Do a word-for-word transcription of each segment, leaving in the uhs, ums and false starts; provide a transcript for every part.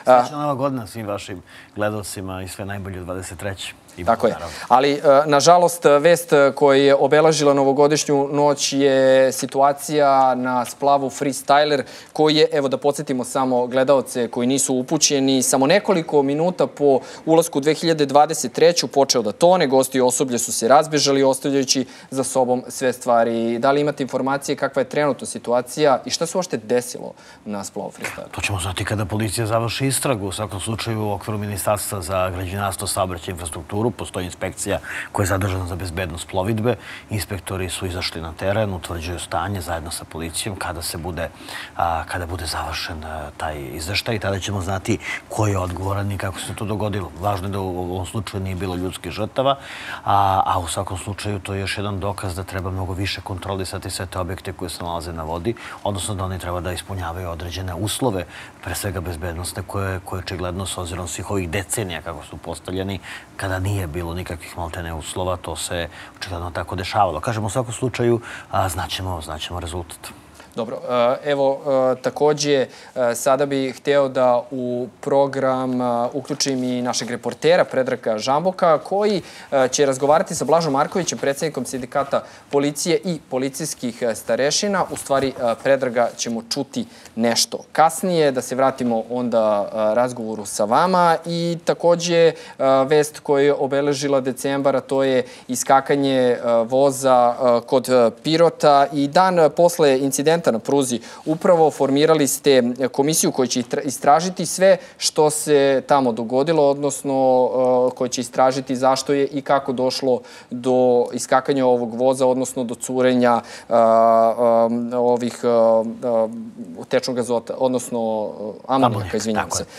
Srećna Nova godina svim vašim gledalcima i sve najbolje u dvadeset trećoj. Tako je. Ali, nažalost, vest koja je obeležila novogodišnju noć je situacija na splavu Freestyler, koji je, evo da podsjetimo samo gledaoce koji nisu upućeni, samo nekoliko minuta po ulasku u dve hiljade dvadeset treću počeo da tone, gosti i osoblje su se razbežali, ostavljajući za sobom sve stvari. Da li imate informacije kakva je trenutna situacija i šta se uopšte desilo na splavu Freestyler? To ćemo znati kada policija završi istragu. U svakom slučaju, u okviru Ministarstva za građevinarstvo, saobraćaj i infrastrukturu postoji inspekcija koja je zadržana za bezbednost plovidbe. Inspektori su izašli na teren, utvrđuju stanje zajedno sa policijom kada se bude, kada bude završen taj izveštaj. Tada ćemo znati ko je odgovoran i kako se to dogodilo. Važno je da u ovom slučaju nije bilo ljudskih žrtava, a u svakom slučaju to je još jedan dokaz da treba mnogo više kontrolisati sve te objekte koje se nalaze na vodi, odnosno da oni treba da ispunjavaju određene uslove, pre svega bezbednostne, koje očigledno s obzirom svih ovih decenija kako su postavljeni, kada nije bilo nikakvih maltene uslova, to se očigledno tako dešavalo. Kažem, u svakom slučaju znaćemo rezultat. Dobro, evo, takođe, sada bih hteo da u program uključim i našeg reportera Predraga Žamboka, koji će razgovarati sa Blažom Markovićem, predsjednikom sindikata policije i policijskih starešina. U stvari, Predraga ćemo čuti nešto kasnije, da se vratimo onda razgovoru sa vama. I takođe, vest koja je obeležila decembar, a to je iskakanje voza kod Pirota i dan posle incidenta na pruzi. Upravo formirali ste komisiju koja će istražiti sve što se tamo dogodilo, odnosno koja će istražiti zašto je i kako došlo do iskakanja ovog voza, odnosno do curenja ovih tečnog azota, odnosno amonijaka, izvinjam se.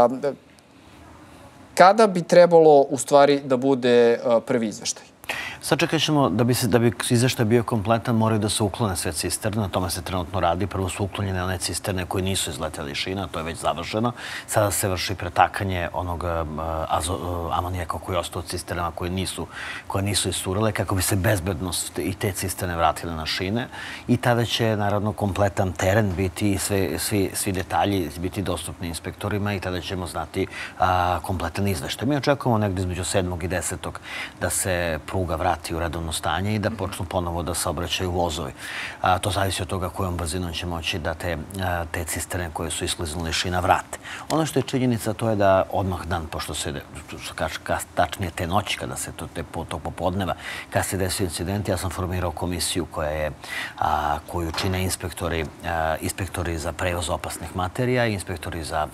Kada bi trebalo u stvari da bude prvi izveštaj? Sačekat ćemo da bi izveštaj bio kompletan, moraju da se uklone sve cisterne, na tome se trenutno radi. Prvo su uklonjene one cisterne koje nisu izletele iz šina, to je već završeno. Sada se vrši pretakanje onog amonijaka koji je ostao od cisternama koje nisu iscurele, kako bi se bezbednost i te cisterne vratile na šine. I tada će, naravno, kompletan teren biti i svi detalji biti dostupni inspektorima i tada ćemo znati kompletan izveštaj. Mi očekujemo negdje između sedmog i desetog da se pruga vrati u redovno stanje i da počnu ponovo da saobraćaju vozovi. To zavisi od toga kojom brzinom će moći da te cisterne koje su iskliznule iz šina vrate. Ono što je činjenica to je da odmah dan, pošto se, tačnije te noći, kada se to popodneva, kada se desio incident, ja sam formirao komisiju koju čine inspektori za prevoz opasnih materija i inspektori za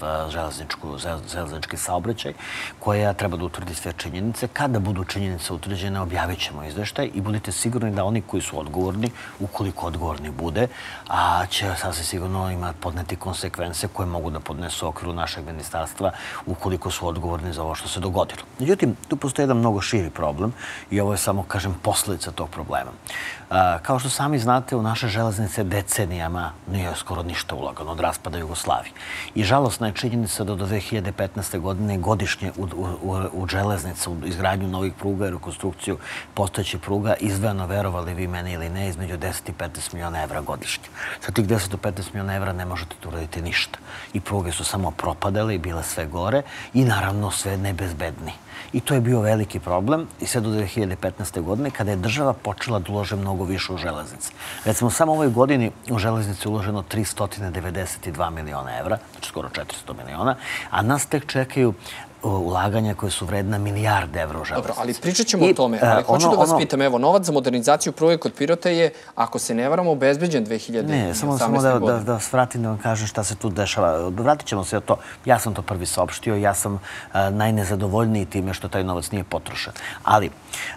železnički saobraćaj, koja treba da utvrdi sve činjenice. Kada budu činjenice utvrđene, objavit ćemo izveštaj i budite sigurni da oni koji su odgovorni, ukoliko odgovorni bude, će sasvim sigurno imati podneti konsekvence koje mogu da podnesu u okviru našeg ministarstva ukoliko su odgovorni za ovo što se dogodilo. Međutim, tu postoji jedan mnogo širi problem i ovo je samo, kažem, posledica tog problema. Kao što sami znate, u naše železnice decenijama nije skoro ništa ulagano od raspada Jugoslavije. I žalostna je činjenica da do dve hiljade petnaeste godine godišnje u železnicu, u izgradnju novih pruga i rekonstrukciju postojećih pruga izdvojeno, verovali vi meni ili ne, između deset i petnaest miliona evra godišnje. Sa tih deset do petnaest miliona evra ne možete tu uraditi ništa. I pruge su samo propadale i bile sve gore i naravno sve nebezbedni. I to je bio veliki problem i sve do dve hiljade petnaeste godine kada je država počela da ulože mnogo više u železnice. Recimo, samo u ovoj godini u železnici je uloženo tristo devedeset dva miliona evra, znači skoro četiristo miliona, a nas tek čekaju ulaganja koje su vredna milijarde evra u železnici. Dobro, ali pričat ćemo o tome. Ali hoću da vas pitam, evo, novac za modernizaciju pruge kod Pirota je, ako se ne varamo, obezbeđen dve hiljade osamnaeste godine. Ne, samo da vas vratim da vam kažem šta se tu dešava. Vratit ćemo se o to. Ja sam to prvi saopštio, ja sam najnezadovoljniji time što taj novac nije potrošen. Ali,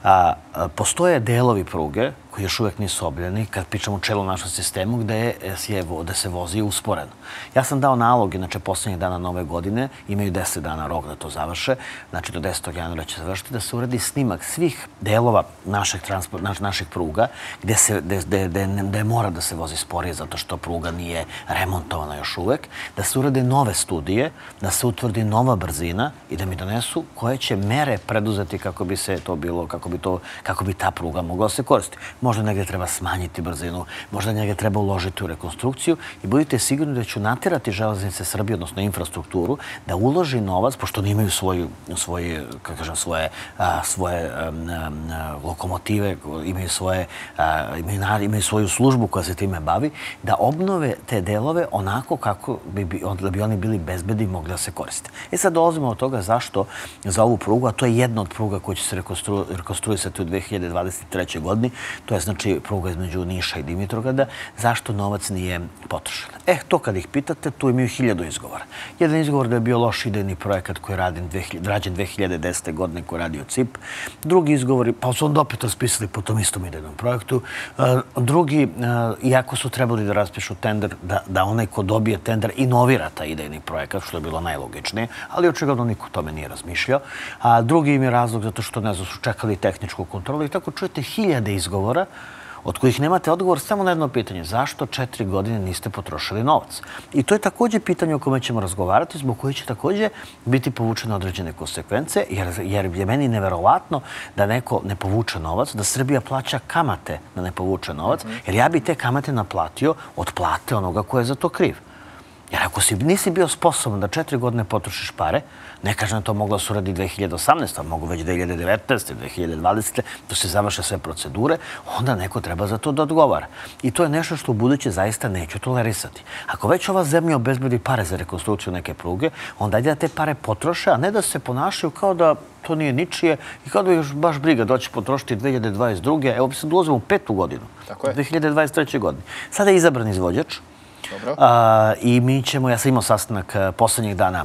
postoje delovi pruge koji još uvijek nisu obljeni, kad pričamo o čelu našem sistemu, gde se vozi usporeno. Ja sam dao nalog, inače, posljednjih dana nove godine, imaju deset dana rok da to završe, znači do desetog januara će završiti, da se uradi snimak svih delova naših pruga gde mora da se vozi sporije zato što pruga nije remontovana još uvijek, da se urade nove studije, da se utvrdi nova brzina i da mi donesu koje će mere preduzeti kako bi se to bilo, kako bi ta pruga mogla se koristiti. možda negdje treba smanjiti brzinu, možda negdje treba uložiti u rekonstrukciju i budite sigurni da ću natjerati Železnice Srbije, odnosno infrastrukturu, da uloži novac, pošto oni imaju svoju, svoje, kako kažem, svoje, a, svoje a, a, lokomotive, imaju, svoje, a, imaju, imaju svoju službu koja se time bavi, da obnove te delove onako kako bi, bi, da bi oni bili bezbedni i mogli da se koriste. E sad dolazimo od toga zašto za ovu prugu, a to je jedna od pruga koja će se rekonstru, rekonstruisati u dve hiljade dvadeset trećoj. godini, to je znači pruga između Niša i Dimitrovgrada, zašto novac nije potrošen. E, to kad ih pitate, tu imaju hiljadu izgovora. Jedan izgovor da je bio loš idejni projekat koji je rađen dve hiljade desete. godine koji je radio C I P. Drugi izgovori, pa su onda opet raspisali po tom istom idejnom projektu. Drugi, iako su trebali da raspišu tender, da, da onaj ko dobije tender inovira taj idejni projekat, što je bilo najlogičnije, ali očigledno niko tome nije razmišljao. A drugi im je razlog zato što, ne znam, su čekali tehničku kontrolu i tako čujete hiljade izgovora od kojih nemate odgovor samo na jedno pitanje. Zašto četiri godine niste potrošili novac? I to je također pitanje o kome ćemo razgovarati, zbog koje će također biti povučene određene konsekvence, jer, jer je meni neverovatno da neko ne povuče novac, da Srbija plaća kamate da ne povuče novac, jer ja bi te kamate naplatio od plate onoga ko je za to kriv. Jer ako si, nisi bio sposoban da četiri godine potrošiš pare, ne kažem da to mogla su radi dve hiljade osamnaeste. a mogu već dve hiljade devetnaeste. dve hiljade dvadesete. da se završe sve procedure, onda neko treba za to da odgovara. I to je nešto što u buduće zaista neću tolerisati. Ako već ova zemlja obezbedi pare za rekonstrukciju neke pruge, onda ajde da te pare potroše, a ne da se ponašaju kao da to nije ničije i kao da je još baš briga da će potrošiti dve hiljade dvadeset druge. Evo bi se dolazimo u petu godinu, dve hiljade dvadeset treće. godine. Sada je izabran izvođač. Dobro. A, I mi ćemo, ja sam imao sastanak posljednjih dana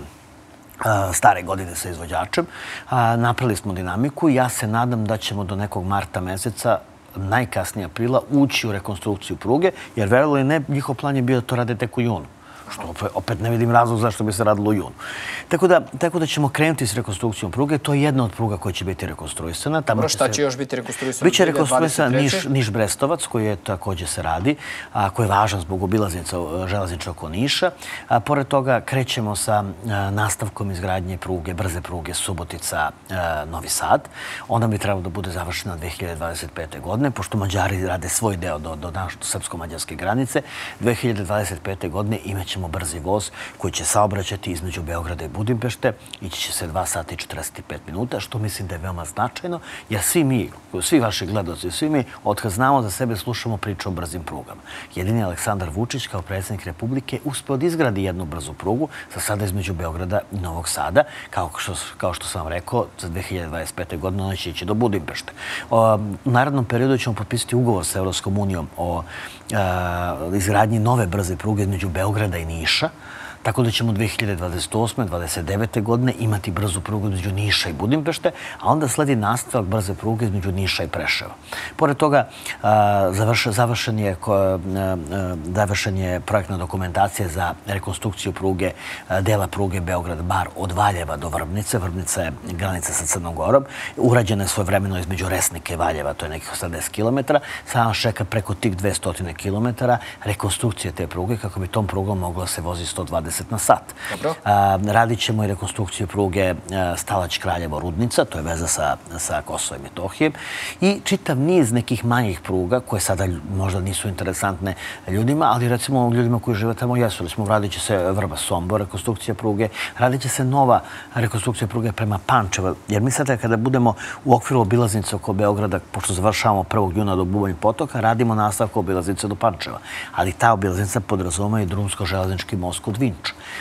a, stare godine sa izvođačem, a, napravili smo dinamiku i ja se nadam da ćemo do nekog marta meseca, najkasnije aprila, ući u rekonstrukciju pruge, jer verovali ne, njihov plan je bio da to rade tek u junu. Što opet ne vidim razlog zašto bi se radilo u junu. Tako da, tako da ćemo krenuti s rekonstrukcijom pruge. To je jedna od pruga koja će biti rekonstruisana. Dobro, šta će još biti rekonstruisana? Biće rekonstruisana Niš, Niš-Brestovac, koji je također se radi, a, koji je važan zbog obilaznica železnice oko Niša. A, pored toga krećemo sa a, nastavkom izgradnje pruge, brze pruge Subotica-Novi Sad. Ona bi trebalo da bude završena dve hiljade dvadeset pete. godine, pošto Mađari rade svoj deo do, do, do srpsko-mađarske granice. dve hiljade dvadeset pete. godine imaće brzi voz koji će saobraćati između Beograda i Budimpešte. Ići će se dva sata i četrdeset pet minuta, što mislim da je veoma značajno, jer svi mi, svi vaši gledaoci, svi mi, otkad znamo za sebe, slušamo priču o brzim prugama. Jedini Aleksandar Vučić, kao predsjednik Republike, uspeo da izgradi jednu brzu prugu, za sada između Beograda i Novog Sada, kao što, kao što sam vam rekao, za dve hiljade dvadeset pete. godine ona će ići do Budimpešte. O, u narednom periodu ćemo potpisati ugovor sa Evropskom unijom o a, izgradnji nove brze pruge između Beograda i Niša, tako da ćemo dve hiljade dvadeset osme. dvadeset devete. godine imati brzu prugu između Niša i Budimpešte, a onda sledi nastavak brze pruge između Niša i Preševa. Pored toga, završen je, završen je projektna dokumentacija za rekonstrukciju pruge, dela pruge Beograd-Bar od Valjeva do Vrbnice. Vrbnica je granica sa Crnom Gorom. Urađena je svojevremeno između Resnika i Valjeva, to je nekih osamdeset kilometara. Sada nas čeka preko tih dvesta kilometara rekonstrukcije te pruge, kako bi tom prugom mogla se vozi sto dvadeset na sat. Radit ćemo i rekonstrukciju pruge Stalać-Kraljevo-Rudnica, to je veza sa, sa Kosovom i Metohijom, i čitav niz nekih manjih pruga koje sada možda nisu interesantne ljudima, ali recimo ljudima koji žive tamo jesu. Recimo, radit će se Vrba-Sombor, rekonstrukcija pruge, radit će se nova rekonstrukcija pruge prema Pančeva, jer mi sada kada budemo u okviru obilaznice oko Beograda, pošto završavamo prvog juna do Bubanj potoka, radimo nastavku obilaznice do Pančeva. Ali ta obilaznica podrazuma i drumsko-železnički most kod Vinča.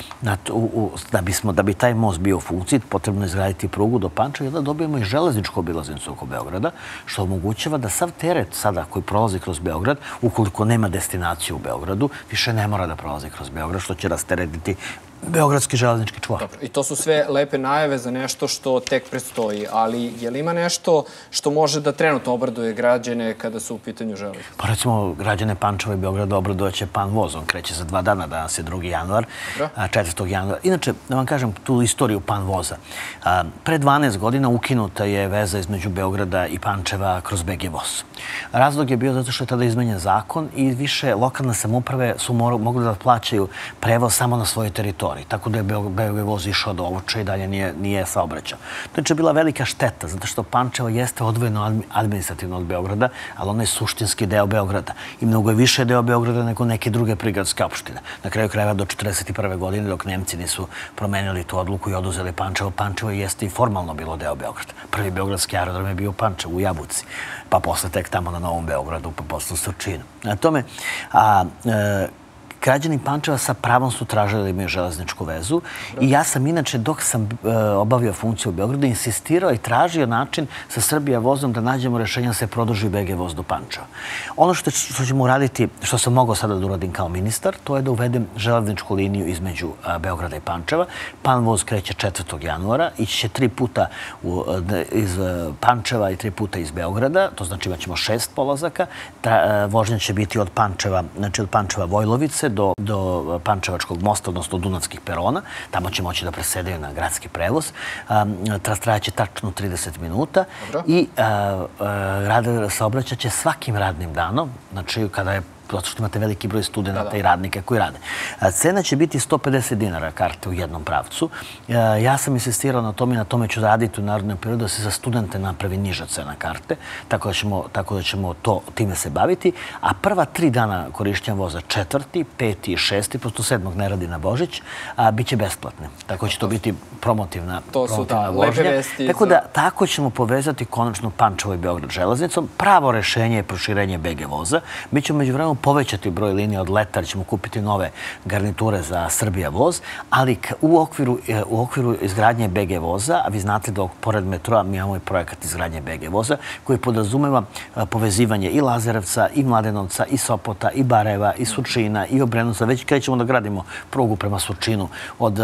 Da, bismo, da bi taj most bio u funkciji, potrebno je izgraditi prugu do Pančeva i da dobijemo i železničku obilaznicu oko Beograda, što omogućava da sav teret sada koji prolazi kroz Beograd, ukoliko nema destinaciju u Beogradu, više ne mora da prolazi kroz Beograd, što će rasteretiti beogradski železnički čvor. Dobro, i to su sve lepe najave za nešto što tek predstoji, ali je li ima nešto što može da trenutno obraduje građane kada su u pitanju železnice? Pa recimo, građane Pančeva i Beograda obradovaće Pan voz. On kreće za dva dana, danas je drugi januar, četvrtog januara. Inače, da vam kažem tu istoriju Pan voza. Pre dvanaest godina ukinuta je veza između Beograda i Pančeva kroz be ge voz. Razlog je bio zato što je tada izmenjen zakon i više lokalne samouprave su mogli da plaćaju prevoz samo na svojoj teritoriji. tori. Tako da je B G voz išao do Ovča i dalje nije saobraćao. To je bila velika šteta, zato što Pančevo jeste odvojeno administrativno od Beograda, ali ono je suštinski deo Beograda. I mnogo je više deo Beograda nego neke druge prigradske opštine. Na kraju krajeva do četrdeset prve godine, dok Nemci nisu promenili tu odluku i oduzeli Pančevo, Pančevo jeste i formalno bilo deo Beograda. Prvi beogradski aerodrom je bio u Pančevu, u Jabuci, pa posle tek tamo na Novom Beogradu, pa posle u Surčinu. Na tome, građani Pančeva sa pravom su tražili da imaju železničku vezu i ja sam inače, dok sam obavio funkciju u Beogradu, insistirao i tražio način sa Srbija vozom da nađemo rešenje da se produži B G voz do Pančeva. Ono što ćemo uraditi, što sam mogao sada da uradim kao ministar, to je da uvedem železničku liniju između Beograda i Pančeva. Pan voz kreće četvrtog januara, ići će tri puta iz Pančeva i tri puta iz Beograda, to znači imat ćemo šest polazaka. Vožnja će biti od Pančeva, znači od Pančeva Vojlovice do Pančevačkog mosta, odnosno Dunavskih perona. Tamo će moći da presedaju na gradski prevoz. Trajaće tačno trideset minuta i saobraćat će svakim radnim danom, znači kada je zato što imate veliki broj studenta i radnika koji rade. Cena će biti sto pedeset dinara karte u jednom pravcu. Ja sam insistirao na tome i na tome ću raditi u narednom periodu da se za studente napravi niža cena karte, tako da ćemo time se baviti. A prva tri dana korišćenja voza, četvrti, peti i šesti, prosto sedmog ne radi na Božić, bit će besplatne. Tako će to biti promotivna vožnja. Tako da tako ćemo povezati konačno Pančevo i Beograd železnicom. Pravo rešenje je proširenje B G voza. Mi ćemo među vremenu povećati broj linija od leta, ćemo kupiti nove garniture za Srbija voz, ali u okviru izgradnje B G voza, a vi znate da pored metroa mi imamo i projekat izgradnje B G voza, koji podrazumeva povezivanje i Lazarevca, i Mladenovca, i Sopota, i Barajeva, i Surčina, i Obrenovca. Već krećemo da gradimo prugu prema Surčinu od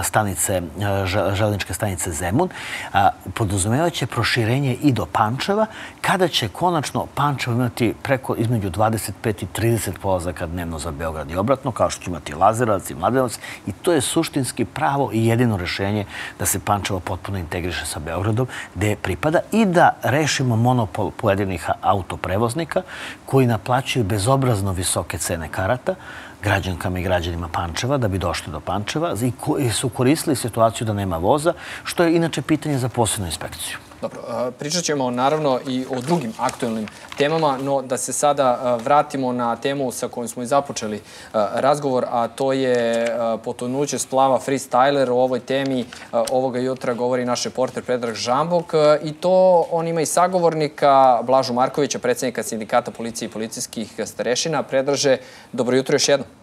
železničke stanice Zemun. Podrazumevaće proširenje i do Pančeva, kada će konačno Pančevo imati preko između dvadeset pet i trideset polazaka dnevno za Beograd i obratno, kao što će imati Lazarevac i Mladenovac. I to je suštinski pravo i jedino rešenje da se Pančevo potpuno integriše sa Beogradom, gde pripada, i da rešimo monopol pojedinih autoprevoznika koji naplaćuju bezobrazno visoke cene karata građankama i građanima Pančeva da bi došli do Pančeva i koji su koristili situaciju da nema voza, što je inače pitanje za posebnu inspekciju. Dobro, pričat ćemo naravno i o drugim aktuelnim temama, no da se sada vratimo na temu sa kojom smo i započeli razgovor, a to je potonuće splava Freestyler. O ovoj temi ovoga jutra govori naš reporter Predrag Žambok i to on ima i sagovornika Blažu Markovića, predsjednika Sindikata policije i policijskih starešina. Predraže, dobro jutro još jednom.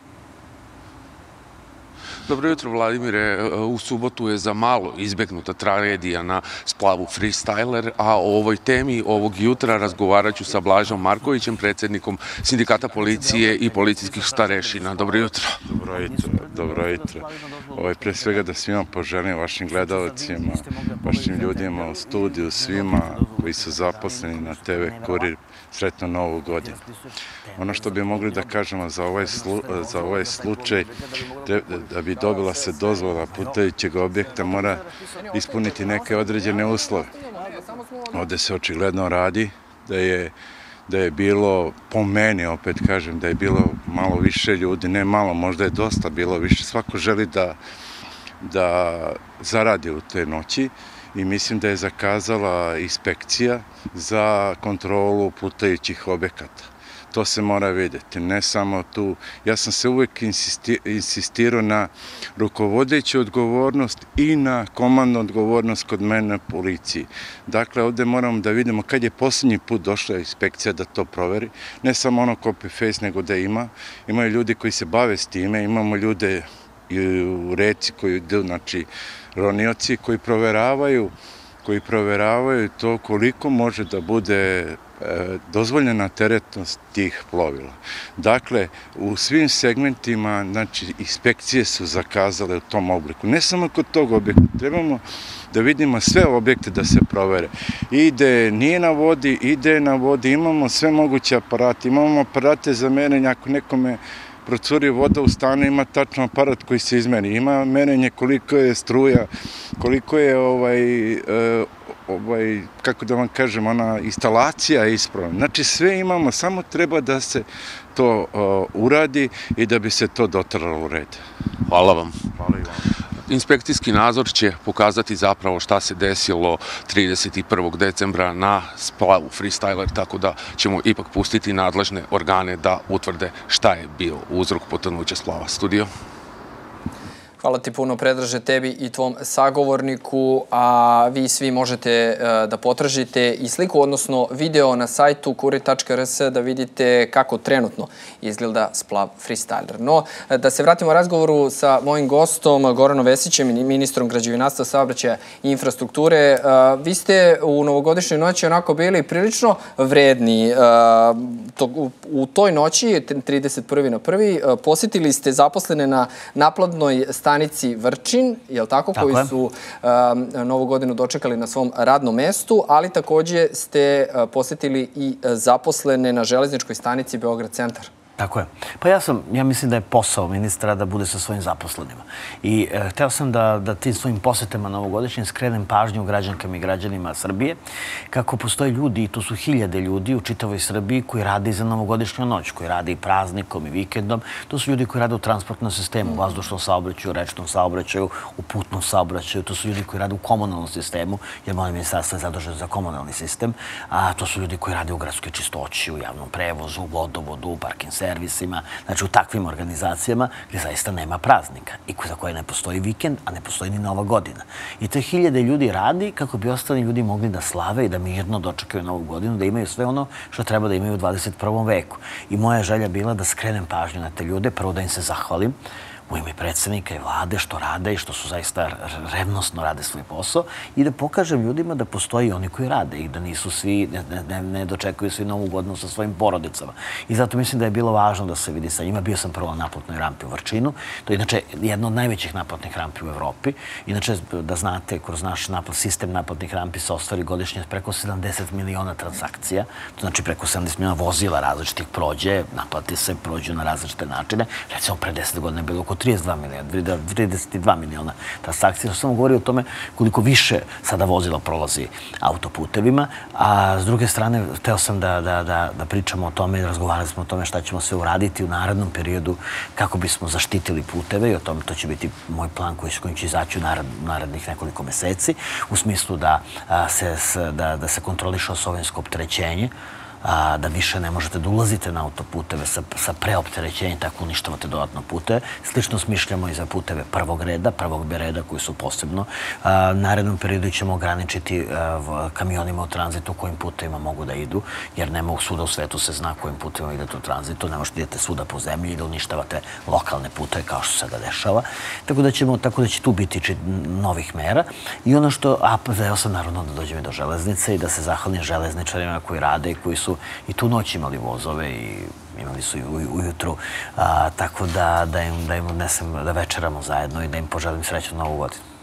Dobro jutro, Vladimire. U subotu je za malo izbegnuta tragedija na splavu Freestyler, a o ovoj temi ovog jutra razgovarat ću sa Blažom Markovićem, predsjednikom Sindikata policije i policijskih starešina. Dobro jutro. Dobro jutro. Dobro jutro. Ovo je pre svega da svima poželim, vašim gledalcima, vašim ljudima u studiju, svima koji su zaposleni na T V Kurir, sretno novu godinu. Ono što bi mogli da kažemo za ovaj slučaj, da bi dobila se dozvola plutajućeg objekta, mora ispuniti neke određene uslove. Ovde se očigledno radi da je bilo, po meni opet kažem, da je bilo malo više ljudi, ne malo, možda je dosta bilo više. Svako želi da zaradi u te noći i mislim da je zakazala inspekcija za kontrolu plutajućih objekata. To se mora vidjeti, ne samo tu. Ja sam se uvek insistirao na rukovodeću odgovornost i na komandnu odgovornost kod mene na policiji. Dakle, ovde moramo da vidimo kad je posljednji put došla inspekcija da to proveri. Ne samo ono copy-paste, nego da ima. Imaju ljudi koji se bave s time, imamo ljude u reci koji idu, znači ronioci koji proveravaju, koji proveravaju to koliko može da bude dozvoljena teretnost tih plovila. Dakle, u svim segmentima, znači, inspekcije su zakazale u tom obliku. Ne samo kod tog objekta, trebamo da vidimo sve objekte da se provere. Ide, nije na vodi, ide na vodi, imamo sve moguće aparate, imamo aparate za merenje, ako nekome procuri voda u stanu, ima tačno aparat koji se izmeri. Ima merenje koliko je struja, koliko je ovaj, kako da vam kažem, ona instalacija je ispravna. Znači sve imamo, samo treba da se to uradi i da bi se to dotaralo u red. Hvala vam. Hvala i vam. Inspekcijski nadzor će pokazati zapravo šta se desilo trideset prvog decembra na splavu Freestyler, tako da ćemo ipak pustiti nadležne organe da utvrde šta je bio uzrok potonuća splava. Studio. Hvala ti puno, Predraže, tebi i tvom sagovorniku, a vi svi možete da potražite i sliku, odnosno video na sajtu kurir tačka r s da vidite kako trenutno izgleda splav Freestyler. No, da se vratimo razgovoru sa mojim gostom, Goranom Vesićem, ministrom građevinarstva, saobraćaja i infrastrukture. Vi ste u novogodišnjoj noći onako bili prilično vredni. U toj noći, trideset prvi na prvi, posjetili ste zaposlene na naplatnoj stanici Vrčin, je li tako, koji su Novu godinu dočekali na svom radnom mestu, ali takođe ste posjetili i zaposlene na železničkoj stanici Beograd centar. Tako je. Pa ja sam, ja mislim da je posao ministra da bude sa svojim zaposlenima. I hteo sam da, da tim svojim posetama novogodišnjim skrenem pažnju građankama i građanima Srbije kako postoje ljudi, i to su hiljade ljudi u čitavoj Srbiji koji rade i za novogodišnju noć, koji rade i praznikom i vikendom. To su ljudi koji rade u transportnom sistemu, u vazdušnom saobraćaju, u rečnom saobraćaju, u putnom saobraćaju. To su ljudi koji rade u komunalnom sistemu, jer moje ministarstvo je zaduženo za komunalni sistem. A to su ljudi koji rade u gradskoj čistoći, u javnom prevozu, u vodovodu, u parking servisima, znači u takvim organizacijama gdje zaista nema praznika i za koje ne postoji vikend, a ne postoji ni Nova godina. I te hiljade ljudi radi kako bi ostali ljudi mogli da slave i da mirno dočekaju Novu godinu, da imaju sve ono što treba da imaju u dvadeset prvom veku. I moja želja bila da skrenem pažnju na te ljude, prvo da im se zahvalim u ime predsjednika i vlade što rade i što su zaista revnosno rade svoj posao i da pokažem ljudima da postoji oni koji rade i da nisu svi, ne, ne, ne dočekuju svi Novu godinu sa svojim porodicama. I zato mislim da je bilo važno da se vidi sa njima. Bio sam prvo na naplatnoj rampi u Vrčinu. To je inače jedna od najvećih naplatnih rampi u Evropi. Inače, da znate, kroz naš naplat, sistem naplatnih rampi se ostvari godišnje preko sedamdeset miliona transakcija. To znači preko sedamdeset miliona vozila različitih prođe, naplati se, prođu na različite načine. Recimo, pre deset godina je bilo oko trideset dva miliona, trideset dva miliona transakcija. Samo govori o tome koliko više sada vozila prolazi autoputevima, a s druge strane, hteo sam da, da, da, da pričamo o tome i razgovarali smo o tome šta ćemo sve uraditi u narednom periodu kako bismo zaštitili puteve i o tome to će biti moj plan koji, kojim će izaći u narad, narednih nekoliko meseci, u smislu da, a, se, da, da se kontroliše osovinsko opterećenje, a, da više ne možete da ulazite na autoputeve sa, sa preopterećenjem, tako uništavate dodatno puteve. Slično smišljamo i za puteve prvog reda, prvog B reda koji su posebno. A, narednom periodu ćemo ograničiti a, kamionima u tranzitu kojim putevima mogu da idu, jer ne mogu svuda u svetu se zna kojim putevima idete u tranzitu, ne možete idete svuda po zemlji i da uništavate lokalne puteve kao što se sada dešava. Tako da, ćemo, tako da će tu biti či, novih mera. I ono što, a ja sam naravno da dođem i do železnice i da se zahvalim železničarima koji rade i koji su i tu noć imali vozove i imali su i ujutru, a, tako da, da, im, da im odnesem, da večeramo zajedno i da im poželim srećnu Novu godinu.